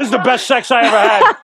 This is the best sex I ever had.